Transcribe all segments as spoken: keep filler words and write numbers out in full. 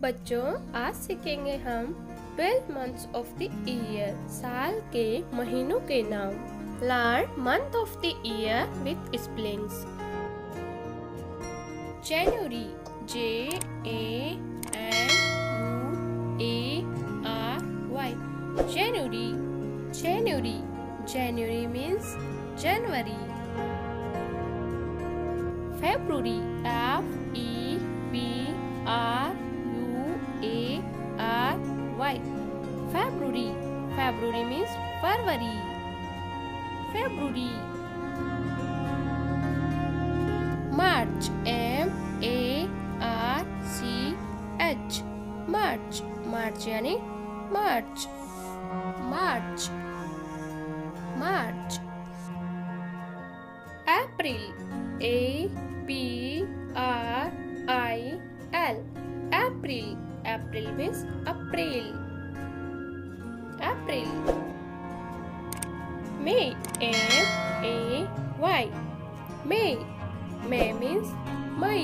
बच्चों, आज सीखेंगे हम twelve months of the year, साल के महीनों के नाम। Learn month of the year with spellings. January, J A N U A R Y, January. January, January means January. February, F E B R U A R Y, February. February means February. February. March, M A R C H, March. March यानी March. March. March. April, A P R I L, April. April means April. April. May, M A Y, May. May means May.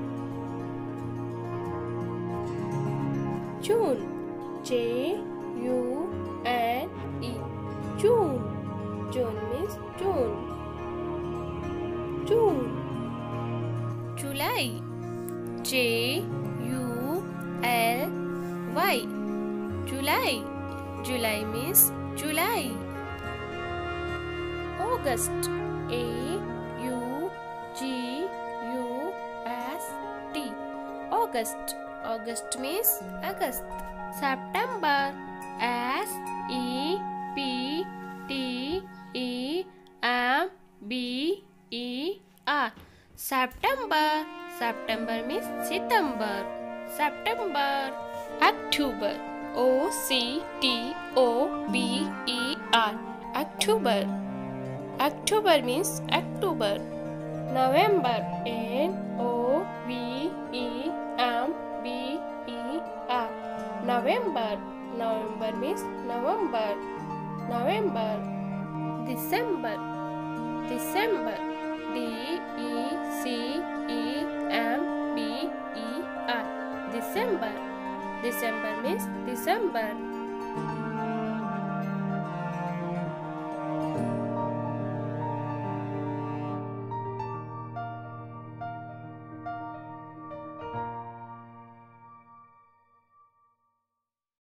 June, J U N E, June. June means June. June. July, J U L Y, July. July means July. August, A U G U S T, August. August means August. September, S E P T E M B E R, September. September means September. September. October, O C T O B E R, October. October means October. November, N O V E M B E R, November. November means November. November. December, December, D E C E M B E R, December. December means December.